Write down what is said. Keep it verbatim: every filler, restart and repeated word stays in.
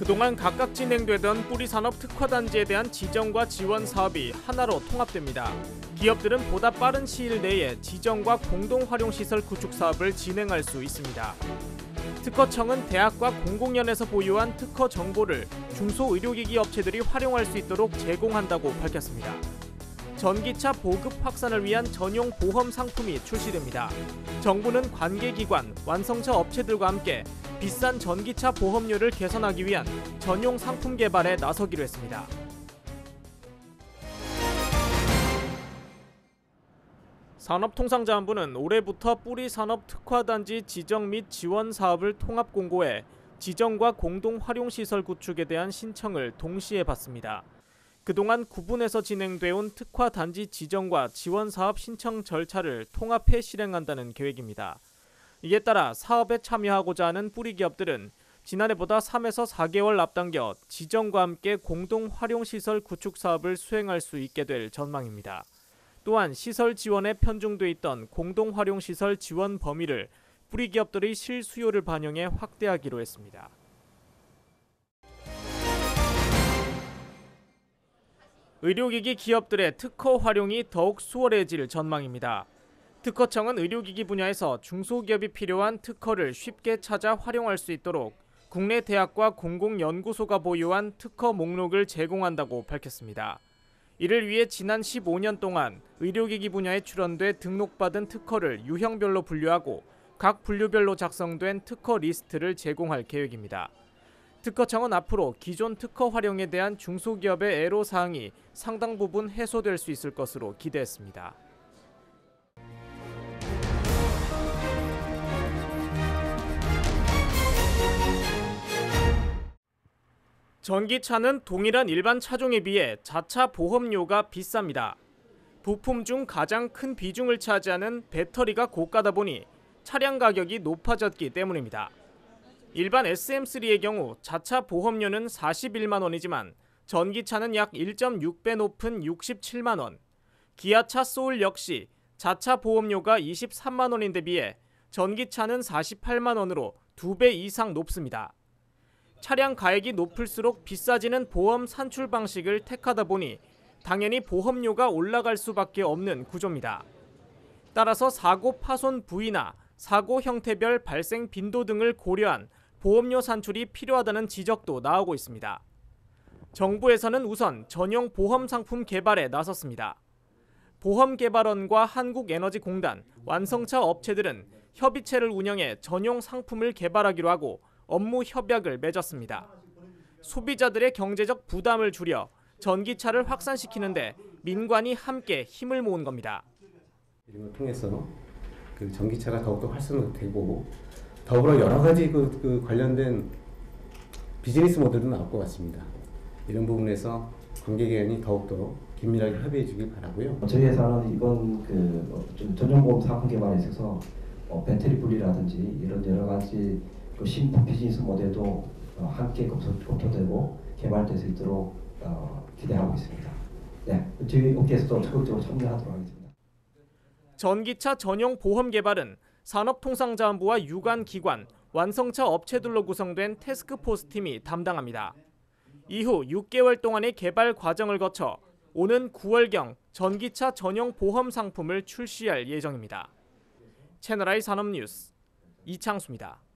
그동안 각각 진행되던 뿌리산업 특화단지에 대한 지정과 지원 사업이 하나로 통합됩니다. 기업들은 보다 빠른 시일 내에 지정과 공동활용시설 구축 사업을 진행할 수 있습니다. 특허청은 대학과 공공연에서 보유한 특허 정보를 중소의료기기 업체들이 활용할 수 있도록 제공한다고 밝혔습니다. 전기차 보급 확산을 위한 전용 보험 상품이 출시됩니다. 정부는 관계기관, 완성차 업체들과 함께 비싼 전기차 보험료를 개선하기 위한 전용 상품 개발에 나서기로 했습니다. 산업통상자원부는 올해부터 뿌리산업 특화단지 지정 및 지원 사업을 통합 공고해 지정과 공동활용시설 구축에 대한 신청을 동시에 받습니다. 그동안 구분해서 진행돼온 특화단지 지정과 지원 사업 신청 절차를 통합해 실행한다는 계획입니다. 이에 따라 사업에 참여하고자 하는 뿌리 기업들은 지난해보다 삼에서 사 개월 앞당겨 지정과 함께 공동활용시설 구축 사업을 수행할 수 있게 될 전망입니다. 또한 시설 지원에 편중돼 있던 공동활용시설 지원 범위를 뿌리 기업들의 실수요를 반영해 확대하기로 했습니다. 의료기기 기업들의 특허 활용이 더욱 수월해질 전망입니다. 특허청은 의료기기 분야에서 중소기업이 필요한 특허를 쉽게 찾아 활용할 수 있도록 국내 대학과 공공연구소가 보유한 특허 목록을 제공한다고 밝혔습니다. 이를 위해 지난 십오 년 동안 의료기기 분야에 출원돼 등록받은 특허를 유형별로 분류하고 각 분류별로 작성된 특허 리스트를 제공할 계획입니다. 특허청은 앞으로 기존 특허 활용에 대한 중소기업의 애로사항이 상당 부분 해소될 수 있을 것으로 기대했습니다. 전기차는 동일한 일반 차종에 비해 자차 보험료가 비쌉니다. 부품 중 가장 큰 비중을 차지하는 배터리가 고가다 보니 차량 가격이 높아졌기 때문입니다. 일반 에스 엠 쓰리의 경우 자차 보험료는 사십일만 원이지만 전기차는 약 일 점 육 배 높은 육십칠만 원, 기아차 소울 역시 자차 보험료가 이십삼만 원인데 비해 전기차는 사십팔만 원으로 두 배 이상 높습니다. 차량 가액이 높을수록 비싸지는 보험 산출 방식을 택하다 보니 당연히 보험료가 올라갈 수밖에 없는 구조입니다. 따라서 사고 파손 부위나 사고 형태별 발생 빈도 등을 고려한 보험료 산출이 필요하다는 지적도 나오고 있습니다. 정부에서는 우선 전용 보험 상품 개발에 나섰습니다. 보험개발원과 한국에너지공단, 완성차 업체들은 협의체를 운영해 전용 상품을 개발하기로 하고 업무 협약을 맺었습니다. 소비자들의 경제적 부담을 줄여 전기차를 확산시키는데 민관이 함께 힘을 모은 겁니다. 이런 걸 통해서 그 전기차가 더욱더 활성화되고 더불어 여러 가지 그, 그 관련된 비즈니스 모델도 나올 것 같습니다. 이런 부분에서 관계기관이 더욱더 긴밀하게 협의해 주길 바라고요. 저희 회사는 이번 그 좀 전용보험 상품 개발에 있어서 어, 배터리 분리라든지 이런 여러 가지 그 신품 비즈니스 모델도 어, 함께 검토되고 개발될 수 있도록 어, 기대하고 있습니다. 네, 저희 업계에서도 적극적으로 참여하도록 하겠습니다. 전기차 전용 보험 개발은 산업통상자원부와 유관기관, 완성차 업체들로 구성된 태스크포스 팀이 담당합니다. 이후 육 개월 동안의 개발 과정을 거쳐 오는 구월경 전기차 전용 보험 상품을 출시할 예정입니다. 채널아이 산업뉴스 이창수입니다.